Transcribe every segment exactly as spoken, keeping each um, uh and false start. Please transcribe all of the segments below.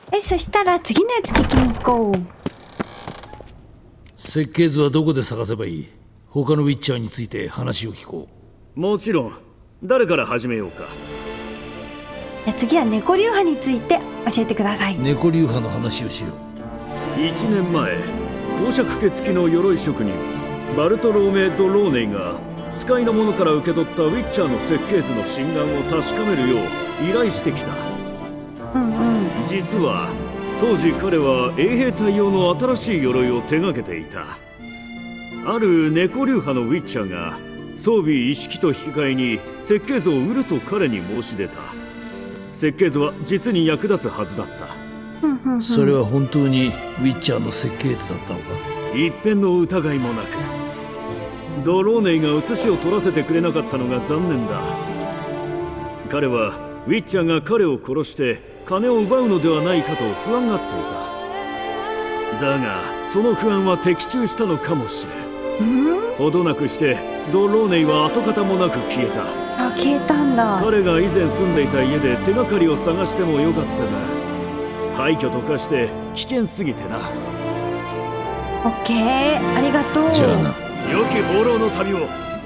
え、そしたら次のやつ聞きに行こう。 設計図はどこで探せばいい？他のウィッチャーについて話を聞こう。もちろん。誰から始めようか。 いや次は猫流派について教えてください。 猫流派の話をしよう。いちねんまえ、公爵家付きの鎧職人バルトローメ・ド・ローネイが使いの者から受け取ったウィッチャーの設計図の真贋を確かめるよう依頼してきた。 うんうん、 実は当時彼は衛兵隊用の新しい鎧を手がけていた。ある猫流派のウィッチャーが装備一式と引き換えに設計図を売ると彼に申し出た。設計図は実に役立つはずだった。 う。それは本当にウィッチャーの設計図だったのか？ 一片の疑いもなく。ドローネイが写しを取らせてくれなかったのが残念だ。彼はウィッチャーが彼を殺して金を奪うのではないかと不安がっていた。だがその不安は的中したのかもしれん。ほどなくしてドローネイは跡形もなく消えた。 あ、消えたんだ。 彼が以前住んでいた家で手がかりを探してもよかったが、廃墟と化して危険すぎてな。 オッケー、ありがとう。 じゃあな。 良き放浪の旅を。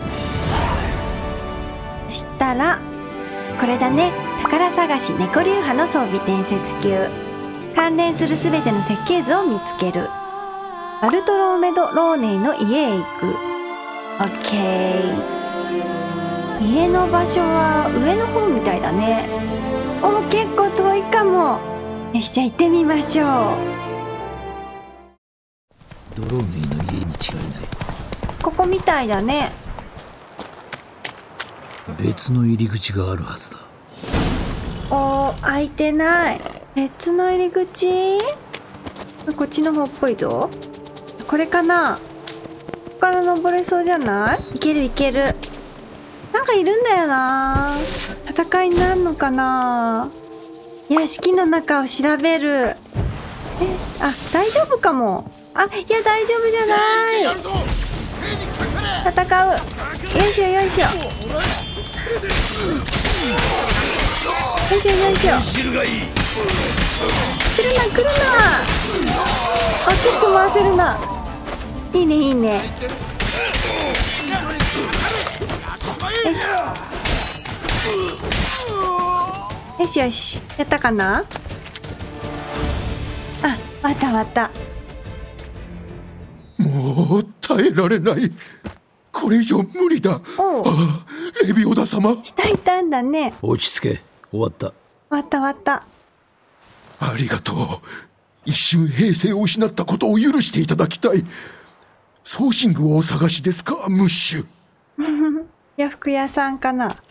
そしたらこれだね。宝探し猫流派の装備伝説級。関連するすべての設計図を見つける。バルトローメド・ローネイの家へ行く。オッケー。家の場所は上の方みたいだね。お、結構遠いかも。よし、じゃあ行ってみましょう。 ドローネイの家に違いない。 ここみたいだね。 別の入り口があるはずだ。 おー、開いてない。別の入り口？こっちの方っぽいぞ。これかな？ここから登れそうじゃない？いけるいける。なんかいるんだよな。戦いになるのかな。屋敷の中を調べる。え、あ、大丈夫かも。あ、いや大丈夫じゃない。戦う。よいしょよいしょ。よいしょよいしょ。来るな来るな。あ、結構回せるな。いいねいいね。よいしょよしよし。やったかな。あ、わったわった。 もう耐えられない。これ以上無理だ。 おう、 ああ、レビオダ様。 人いたんだね。 落ち着け。終わった。 終わった終わった。 ありがとう。一瞬平静を失ったことを許していただきたい。送信具をお探しですか、ムッシュ。 洋服屋さんかな。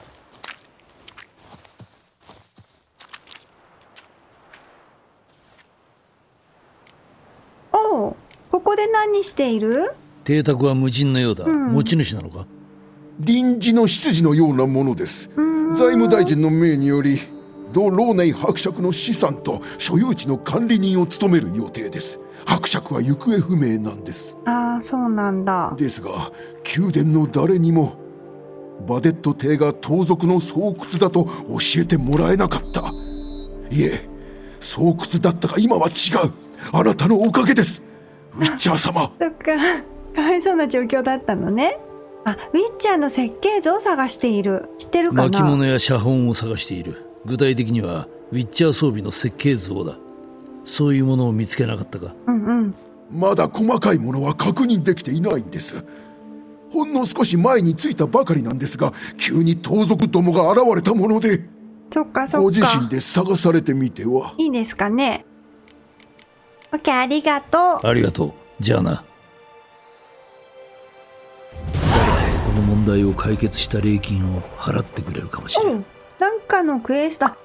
おう、ここで何している？ 邸宅は無人のようだ、うん、持ち主なのか？ 臨時の執事のようなものです。財務大臣の命によりド・ローネイ伯爵の資産と所有地の管理人を務める予定です。伯爵は行方不明なんです。 ああ、そうなんだ。 ですが宮殿の誰にもバデット邸が盗賊の巣窟だと教えてもらえなかった。いえ、巣窟だったが今は違う。あなたのおかげです、ウィッチャー様。 そっか、かわいそうな状況だったのね。あ、ウィッチャーの設計図を探している。知ってるかな？ 巻物や写本を探している。具体的にはウィッチャー装備の設計図をだ。そういうものを見つけなかったか？ うんうん。 まだ細かいものは確認できていないんです。ほんの少し前に着いたばかりなんですが、急に盗賊どもが現れたもので。 そっかそっか。 ご自身で探されてみては。 いいですかね。オッケー、ありがとう。 ありがとう。じゃあな。この問題を解決した礼金を払ってくれるかもしれない。 うん、なんかのクエスト。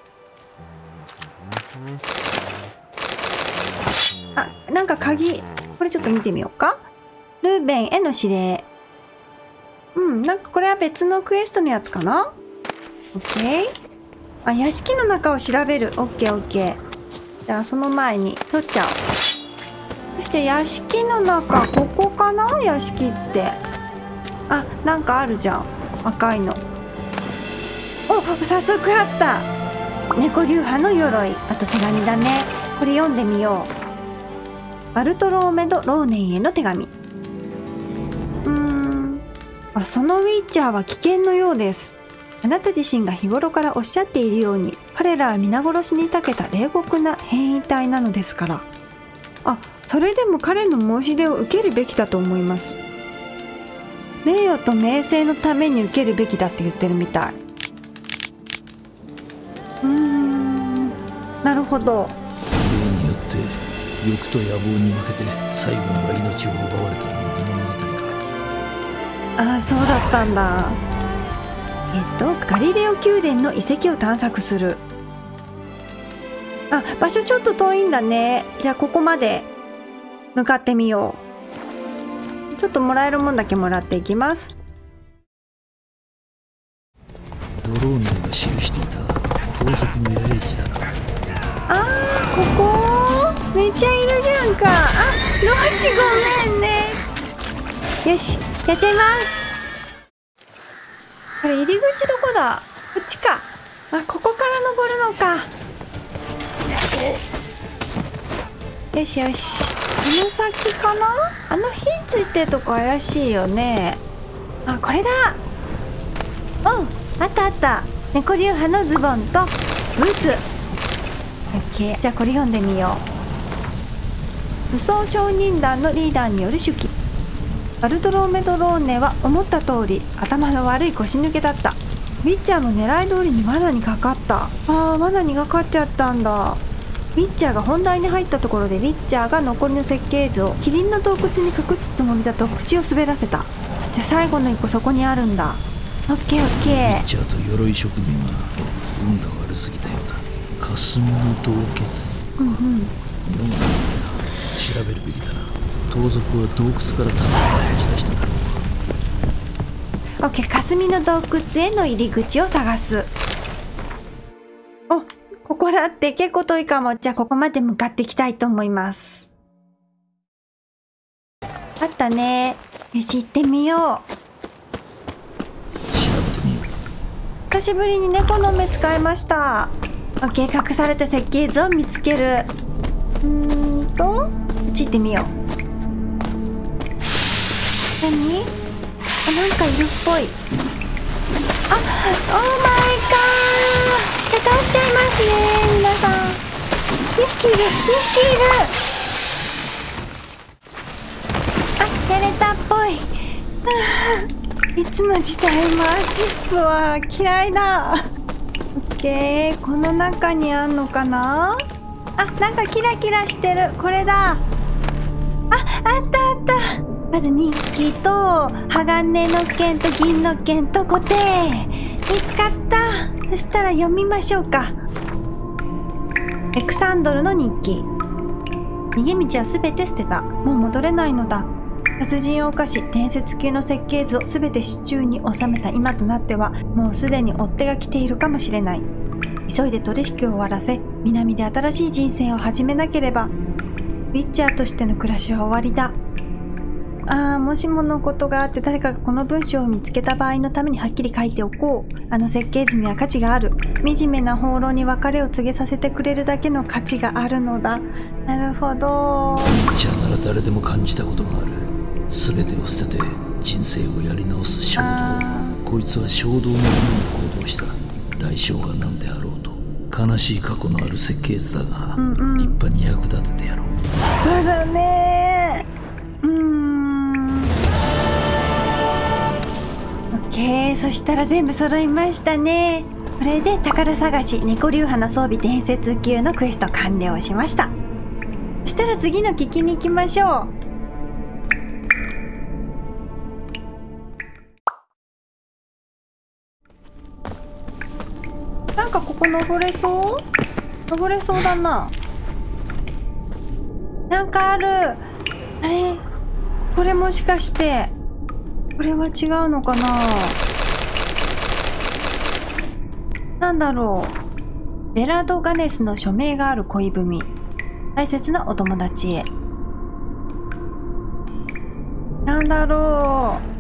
あ、なんか鍵。これちょっと見てみようか。ルーベンへの指令。うん、なんかこれは別のクエストのやつかな。オッケー。あ、屋敷の中を調べる。オッケーオッケー。じゃあその前に取っちゃおう。そして屋敷の中、ここかな？屋敷って。あ、なんかあるじゃん。赤いの。お、早速あった。猫流派の鎧。あと手紙だね。 これ読んでみよう。バルトローメド・ローネンへの手紙。うーんあそのウィッチャーは危険のようです。あなた自身が日頃からおっしゃっているように、彼らは皆殺しに長けた冷酷な変異体なのですから。あ、それでも彼の申し出を受けるべきだと思います。名誉と名声のために受けるべきだって言ってるみたい。うーんなるほど。 例によって欲と野望に負けて最後には命を奪われた物語か。 ああ、そうだったんだ。えっとガリレオ宮殿の遺跡を探索する。あ、場所ちょっと遠いんだね。じゃあここまで向かってみよう。ちょっともらえるもんだけもらっていきます。 ドローネが記していた盗賊の野営地だな。 あー、ここめっちゃいるじゃんか。あ、ローチごめんね。よし、やっちゃいます。これ入り口どこだ？こっちか。あ、ここから登るのか。よしよし。この先かな？あの火ついてるとこ怪しいよね。あ、これだ。うん、あったあった。猫流派のズボンとブーツ。オッケー。じゃあこれ読んでみよう。武装商人団のリーダーによる手記。バルトローメド・ローネは思った通り頭の悪い腰抜けだった。ウィッチャーの狙い通りに罠にかかった。あー、罠にかかっちゃったんだ。ウィッチャーが本題に入ったところでウィッチャーが残りの設計図をキリンの洞窟に隠すつもりだと口を滑らせた。じゃあ最後の一個そこにあるんだ。オッケーオッケー。 ウィッチャーと鎧職人は運が悪すぎたようだ。霞の洞穴。 うんうん。 なんだ調べるべきだな。盗賊は洞窟から弾を持ち出しただろう。 オッケー。霞の洞窟への入り口を探す。お、ここだって結構遠いかも。じゃあここまで向かっていきたいと思います。あったね。よし、行ってみよう。 調べてみよう。 久しぶりに猫の目使いました。オッケー。隠された設計図を見つける。うーんとこっち行ってみよう。何？あ、なんかいるっぽい。あ、オーマイガー。倒しちゃいますね、皆さん。にひきいる、にひきいる。あ、やれたっぽい。はあ、いつの時代もアーチスプは嫌いだ。オッケー。この中にあんのかな。あ、なんかキラキラしてる。これだ。あ、あったあった。まず日記と鋼の剣と銀の剣と固定。見つかった。そしたら読みましょうか。エクサンドルの日記。逃げ道はすべて捨てた。もう戻れないのだ。殺人を犯し伝説級の設計図をすべて手中に収めた今となっては、もうすでに追っ手が来ているかもしれない。急いで取引を終わらせ、南で新しい人生を始めなければ。ウィッチャーとしての暮らしは終わりだ。ああ、もしものことがあって誰かがこの文章を見つけた場合のためにはっきり書いておこう。あの設計図には価値がある。惨めな放浪に別れを告げさせてくれるだけの価値があるのだ。なるほど。 ウィッチャーなら誰でも感じたことがある。全てを捨てて人生をやり直す衝動。こいつは衝動のように行動した。代償が何であろうと。悲しい過去のある設計図だが、うんうん、立派に役立ててやろう。 そうだね。うーん。オッケー。そしたら全部揃いましたね。これで宝探し猫流派の装備伝説級のクエスト完了しました。そしたら次の聞きに行きましょう。なんかここ登れそう？登れそうだな。なんかある。あれ？これもしかして、これは違うのかな？なんだろう。ベラドガネスの署名がある恋文。大切なお友達へ。なんだろう。